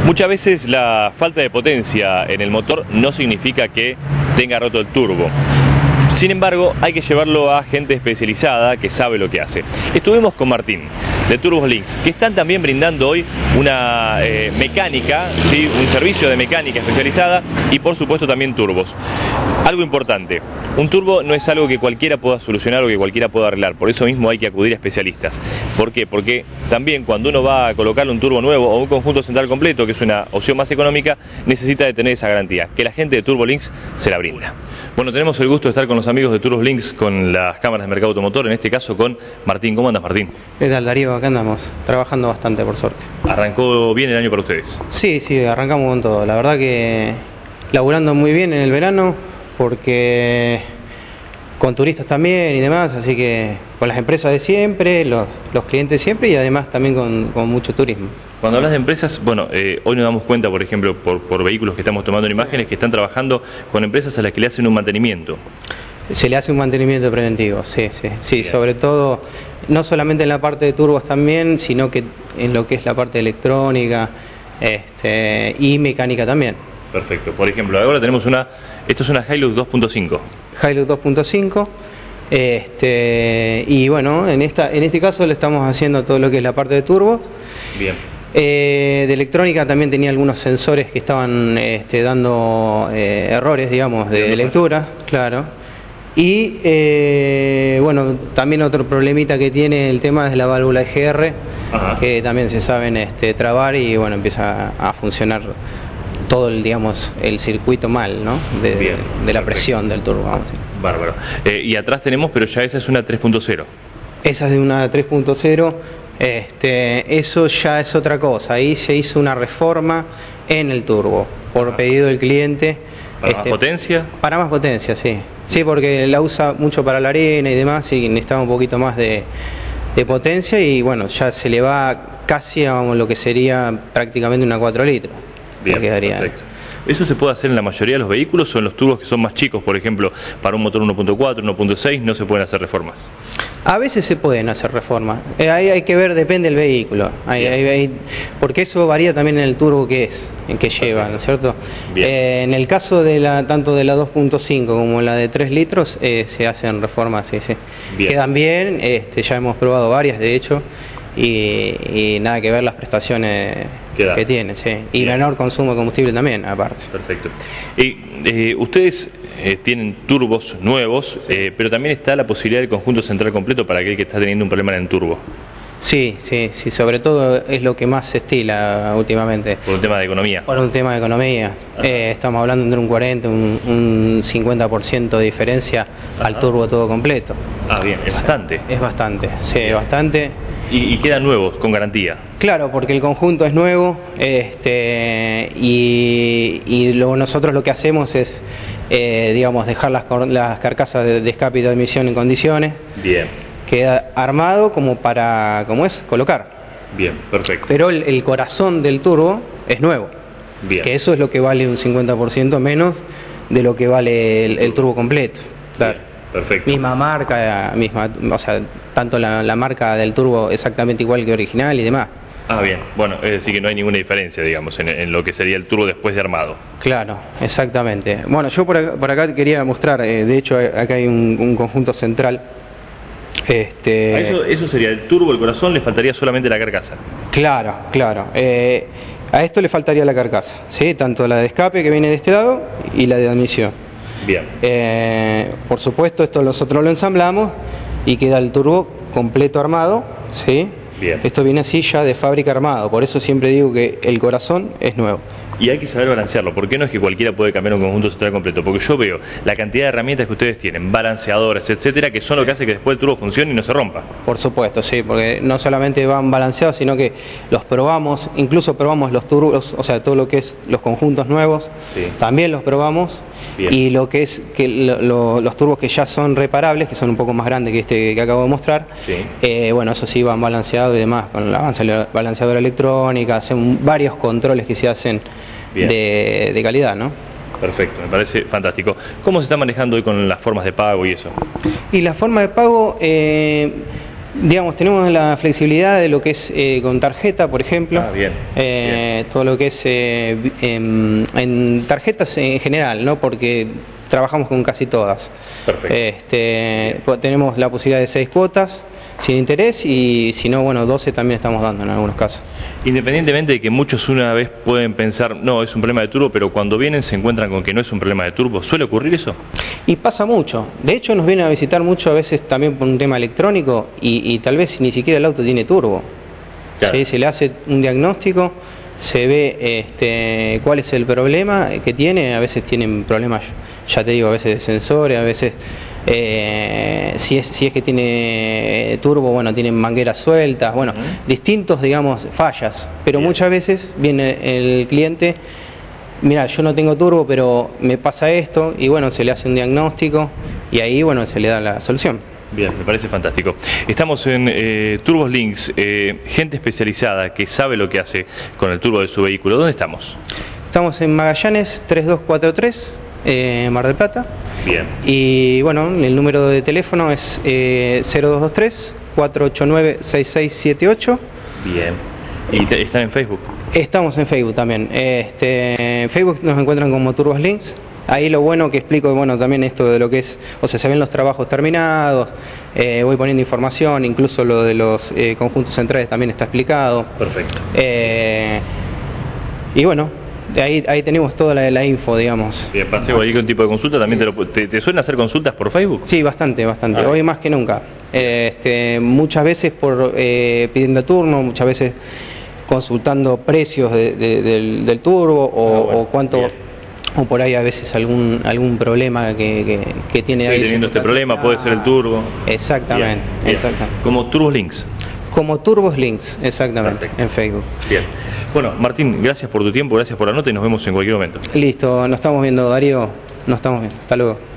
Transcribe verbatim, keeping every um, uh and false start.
Muchas veces la falta de potencia en el motor no significa que tenga roto el turbo. Sin embargo, hay que llevarlo a gente especializada que sabe lo que hace. Estuvimos con Martín, de Turbos Links, que están también brindando hoy una eh, mecánica, ¿sí? Un servicio de mecánica especializada y por supuesto también turbos. Algo importante, un turbo no es algo que cualquiera pueda solucionar o que cualquiera pueda arreglar, por eso mismo hay que acudir a especialistas. ¿Por qué? Porque también cuando uno va a colocarle un turbo nuevo o un conjunto central completo, que es una opción más económica, necesita de tener esa garantía, que la gente de Turbos Links se la brinda. Bueno, tenemos el gusto de estar con los amigos de Turbos Links, con las cámaras de mercado automotor, en este caso con Martín. ¿Cómo andas, Martín? ¿Qué tal, Darío? Acá andamos, trabajando bastante, por suerte. ¿Arrancó bien el año para ustedes? Sí, sí, arrancamos con todo. La verdad que laburando muy bien en el verano, porque con turistas también y demás, así que con las empresas de siempre, los, los clientes siempre y además también con, con mucho turismo. Cuando hablas de empresas, bueno, eh, hoy nos damos cuenta, por ejemplo, por, por vehículos que estamos tomando en imágenes, que están trabajando con empresas a las que le hacen un mantenimiento. Se le hace un mantenimiento preventivo, sí, sí, sí, sobre todo, no solamente en la parte de turbos también, sino que en lo que es la parte electrónica este, y mecánica también. Perfecto. Por ejemplo, ahora tenemos una, esto es una Hilux dos punto cinco. Hilux dos punto cinco. Este, y bueno, en, esta, en este caso le estamos haciendo todo lo que es la parte de turbos. Bien. Eh, de electrónica también tenía algunos sensores que estaban este, dando eh, errores, digamos, de, de lectura, claro. Y eh, bueno, también otro problemita que tiene el tema es la válvula E G R, ajá, que también se saben este, trabar y bueno, empieza a, a funcionar todo el, digamos, el circuito mal, ¿no? De, Bien, de la presión del turbo, vamos a decir. Bárbaro. Eh, y atrás tenemos, pero ya esa es una tres punto cero. Esa es de una tres punto cero. Este, eso ya es otra cosa. Ahí se hizo una reforma en el turbo por pedido del cliente. ¿Para este, más potencia? Para más potencia, sí. Sí, porque la usa mucho para la arena y demás y necesitaba un poquito más de, de potencia y bueno, ya se le va casi a lo que sería prácticamente una cuatro litros. Bien, perfecto. ¿Eso se puede hacer en la mayoría de los vehículos o en los turbos que son más chicos? Por ejemplo, para un motor uno punto cuatro, uno punto seis no se pueden hacer reformas. A veces se pueden hacer reformas, eh, ahí hay que ver, depende del vehículo, hay, hay, hay, porque eso varía también en el turbo que es, en que lleva, ¿no es cierto? Eh, en el caso de la tanto de la dos punto cinco como la de tres litros, eh, se hacen reformas, sí, sí. Bien. Quedan bien, este, ya hemos probado varias de hecho, y, y nada que ver las prestaciones Queda. que tiene, sí. Y bien, menor consumo de combustible también, aparte. Perfecto. Y eh, ustedes eh, tienen turbos nuevos, sí, eh, pero también está la posibilidad del conjunto central completo para aquel que está teniendo un problema en el turbo. Sí, sí, sí, sobre todo es lo que más se estila últimamente. Por un tema de economía. Por un tema de economía. Eh, estamos hablando entre un cuarenta, un, un cincuenta por ciento de diferencia, ajá, al turbo todo completo. Ah, bien, es bastante. Es bastante, sí, bien, bastante. Y, y quedan nuevos, con garantía. Claro, porque el conjunto es nuevo, este, y, y luego nosotros lo que hacemos es, eh, digamos, dejar las, las carcasas de, de escape y de admisión en condiciones. Bien. Queda armado como para, como es, colocar. Bien, perfecto. Pero el, el corazón del turbo es nuevo. Bien. Que eso es lo que vale un cincuenta por ciento menos de lo que vale el, el turbo completo. Claro. Bien. Perfecto. Misma marca, misma, o sea, tanto la, la marca del turbo exactamente igual que original y demás. Ah, bien. Bueno, es decir que no hay ninguna diferencia, digamos, en, en lo que sería el turbo después de armado. Claro, exactamente. Bueno, yo por acá, por acá quería mostrar, eh, de hecho acá hay un, un conjunto central. Este... Eso, eso sería el turbo, el corazón, le faltaría solamente la carcasa. Claro, claro. Eh, a esto le faltaría la carcasa, ¿sí? Tanto la de escape que viene de este lado y la de admisión. Bien. Eh, por supuesto, esto nosotros lo ensamblamos y queda el turbo completo armado, ¿sí? Bien. Esto viene así ya de fábrica armado, por eso siempre digo que el corazón es nuevo. Y hay que saber balancearlo. ¿Por qué no es que cualquiera puede cambiar un conjunto central completo? Porque yo veo la cantidad de herramientas que ustedes tienen, balanceadores, etcétera, que son lo que hace que después el turbo funcione y no se rompa. Por supuesto, sí, porque no solamente van balanceados, sino que los probamos, incluso probamos los turbos, o sea, todo lo que es los conjuntos nuevos, sí, también los probamos. Bien. Y lo que es que lo, lo, los turbos que ya son reparables, que son un poco más grandes que este que acabo de mostrar, sí, eh, bueno, eso sí van balanceados y demás, con la balanceadora electrónica, hacen varios controles que se hacen de, de calidad, ¿no? Perfecto, me parece fantástico. ¿Cómo se está manejando hoy con las formas de pago y eso? Y la forma de pago, eh, Digamos, tenemos la flexibilidad de lo que es eh, con tarjeta, por ejemplo. Ah, bien, eh, bien. Todo lo que es eh, en, en tarjetas en general, ¿no? Porque trabajamos con casi todas. Perfecto. Este, tenemos la posibilidad de seis cuotas sin interés y si no, bueno, doce también estamos dando en algunos casos. Independientemente de que muchos una vez pueden pensar, no, es un problema de turbo, pero cuando vienen se encuentran con que no es un problema de turbo, ¿suele ocurrir eso? Y pasa mucho. De hecho, nos vienen a visitar mucho a veces también por un tema electrónico y, y tal vez ni siquiera el auto tiene turbo. Claro. ¿Sí? Se le hace un diagnóstico, se ve este, cuál es el problema que tiene. A veces tienen problemas, ya te digo, a veces de sensores, a veces eh, si, es, si es que tiene turbo, bueno, tienen mangueras sueltas, bueno, uh-huh. distintos, digamos, fallas. Pero Bien. muchas veces viene el cliente, mira, yo no tengo turbo, pero me pasa esto, y bueno, se le hace un diagnóstico y ahí, bueno, se le da la solución. Bien, me parece fantástico. Estamos en eh, Turbos Links, eh, gente especializada que sabe lo que hace con el turbo de su vehículo. ¿Dónde estamos? Estamos en Magallanes tres dos cuatro tres, eh, Mar del Plata. Bien. Y bueno, el número de teléfono es eh, cero dos dos tres, cuatro ocho nueve, seis seis siete ocho. Bien. ¿Y te, están en Facebook? Estamos en Facebook también. Este, en Facebook nos encuentran como Turbos Links. Ahí lo bueno que explico, bueno, también esto de lo que es, o sea, se ven los trabajos terminados, eh, voy poniendo información, incluso lo de los eh, conjuntos centrales también está explicado. Perfecto. Eh, y bueno, ahí, ahí tenemos toda la, la info, digamos. Bien, para hacer cualquier tipo de consulta, ¿también te, lo, te, te suelen hacer consultas por Facebook? Sí, bastante, bastante. Ah. Hoy más que nunca. Eh, este, muchas veces por eh, pidiendo turno, muchas veces consultando precios de, de, del, del turbo o, ah, bueno, o cuánto... Bien. O por ahí a veces algún algún problema que, que, que tiene Estoy ahí. teniendo este problema, puede ser el turbo. Exactamente. Bien, bien. exactamente. Como Turbos Links. Como Turbos Links, exactamente, Perfecto. En Facebook. Bien. Bueno, Martín, gracias por tu tiempo, gracias por la nota y nos vemos en cualquier momento. Listo, nos estamos viendo, Darío. Nos estamos viendo. Hasta luego.